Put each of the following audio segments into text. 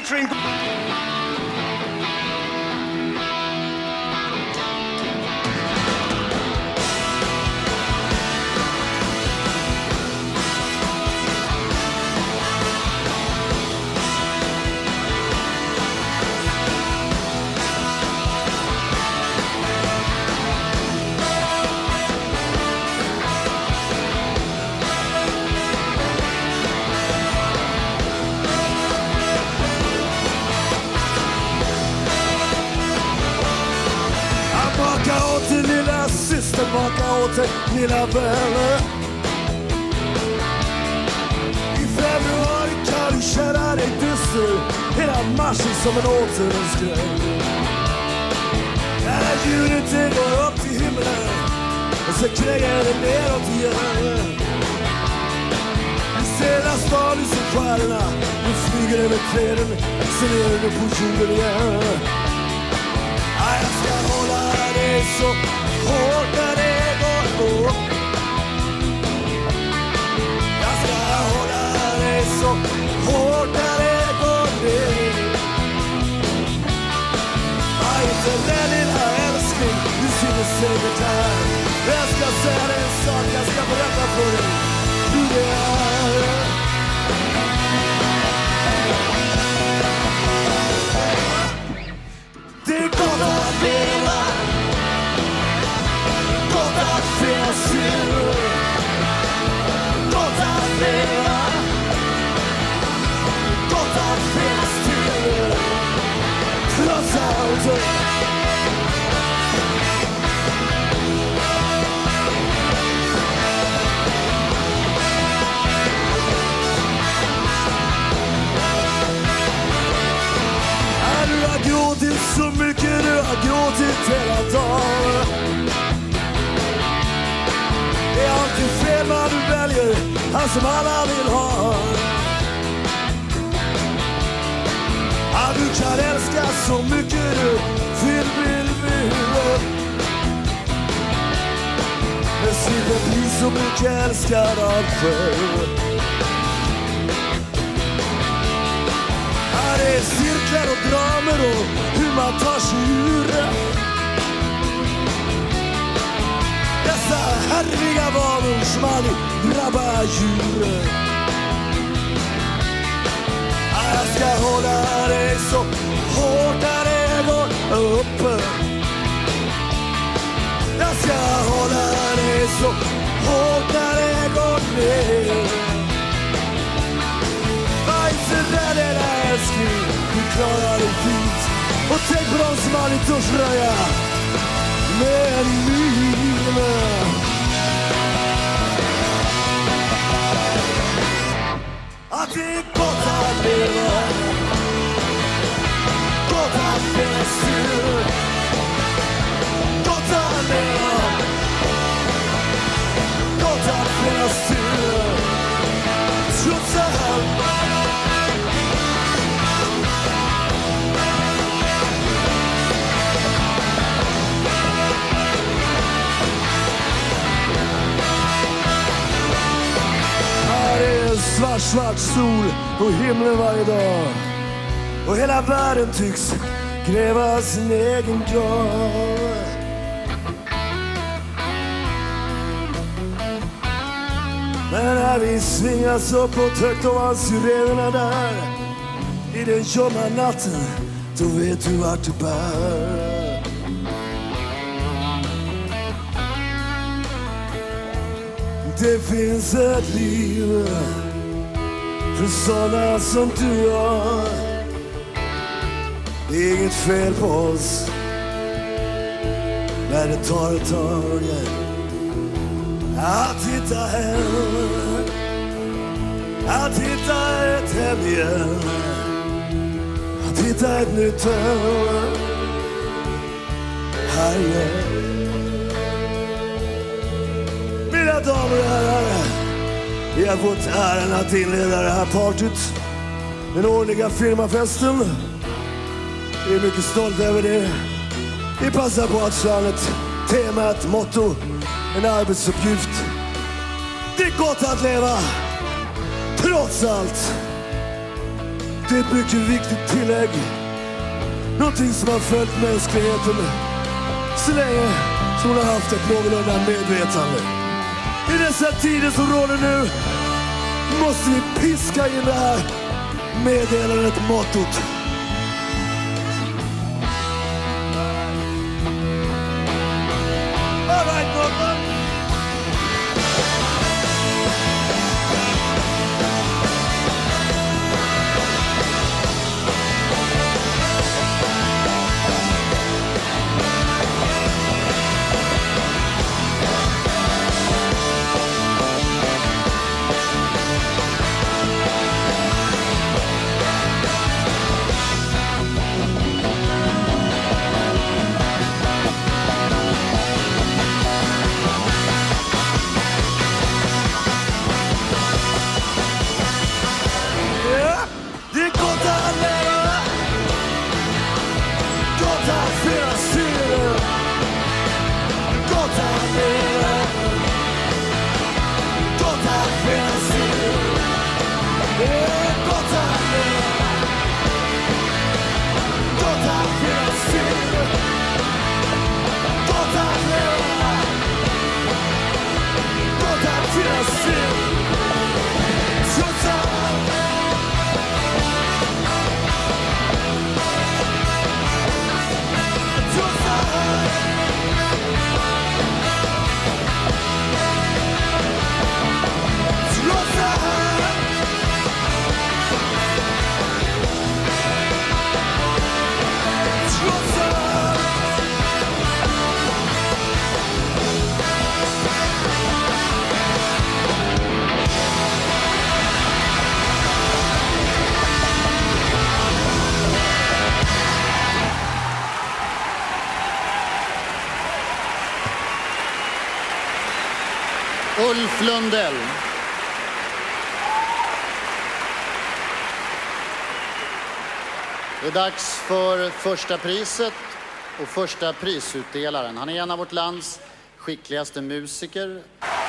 featuring... Baka åt dig, lilla vänner. I februari kan du känna dig dyster. Hela marschen som en återvändsgränd. När ljudet går upp till himlen och så kränger det neråt igen. Vi ser den stan i sin stjärnorna. Nu flyger över träden, sen är det på jorden igen. Jag ska hålla dig så hårt när det går upp. Jag ska hålla dig så hårt när det går ner. Inte den lilla älskling, du synes säkert här. Jag ska säga dig en sak, jag ska berätta för dig hur det är. Det är gott att leva, gott att finnas till, gott att leva, gott att finnas till, trots allt. Du har gråtit så mycket, du har gråtit hela dagen. Det är alltid fel vad du väljer, han som alla vill ha. Du kan älska så mycket du vill. Men slipper bli så mycket älskad av själv. Det är cirklar och dramer och hur man tar sig ur det. Dessa härliga vanor som aldrig drabbar djuren. Jag ska hålla dig så hårt när det går upp. Jag ska hålla dig så hårt när det går ner. Där är det älskling, du klarar dig fint. Och tänk på dem som aldrig törs röja med en min. Att det är gott att leva, gott att finnas till, gott att leva, gott att finnas till, trots allt. Svart sol på himlen varje dag. Och hela världen tycks gräva sin egen grav. Men när vi svingas uppåt högt ovan syrenerna där, i den ljumma natten, då vet du vart du bär. Det finns ett liv för sådana som du och jag. Det är inget fel på oss när det tar ett tag att hitta hem, att hitta ett hem igen, att hitta ett nytt hem här igen. Mina damer och herrar, vi har fått äran att inleda det här partyt, den årliga firmafesten. Vi är mycket stolta över det. Vi passar på att köra ett tema, ett motto, en arbetsuppgift. Det är gott att leva, trots allt. Det är ett mycket viktigt tillägg. Någonting som har följt mänskligheten så länge som hon har haft ett någorlunda medvetande. I dessa tider som råder nu måste vi piska in det här meddelandet, mottot. All right, Norman. Ulf Lundell. Det är dags för första priset och första prisutdelaren. Han är en av vårt lands skickligaste musiker.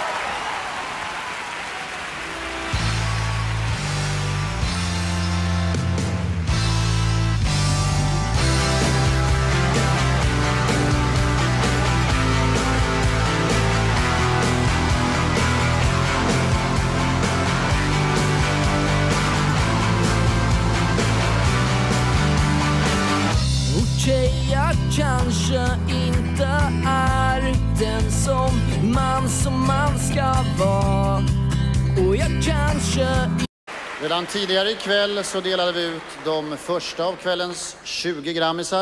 Jag kanske inte är den som man ska vara. Och jag kanske... Redan tidigare ikväll så delade vi ut de första av kvällens 20 grammisar.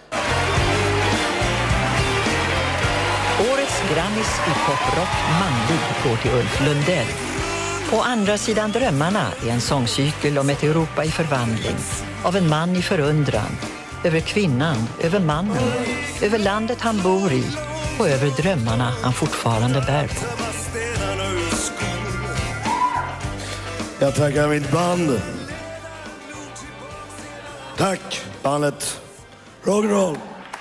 Årets Grammis i poprock manlig går till Ulf Lundell. På andra sidan drömmarna är en sångcykel om ett Europa i förvandling. Av en man i förundran. Över kvinnan, över mannen, över landet han bor i och över drömmarna han fortfarande bär på. Jag tackar mitt band. Tack, bandet. Rock'n'roll.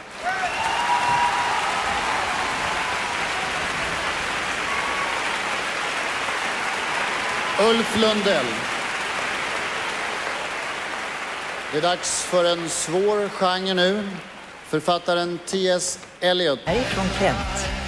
Ulf Lundell. Det är dags för en svår genre nu. Författaren T.S. Eliot. Jag är från Kent.